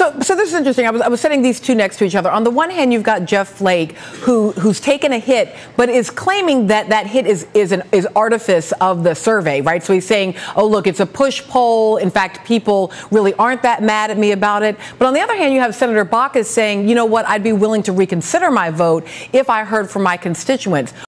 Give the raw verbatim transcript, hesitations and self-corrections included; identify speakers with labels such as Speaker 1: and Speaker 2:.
Speaker 1: So, so this is interesting. I was, I was setting these two next to each other. On the one hand, you've got Jeff Flake, who who's taken a hit, but is claiming that that hit is is an is artifice of the survey, right? So he's saying, oh, look, it's a push poll. In fact, people really aren't that mad at me about it. But on the other hand, you have Senator Baucus saying, you know what, I'd be willing to reconsider my vote if I heard from my constituents.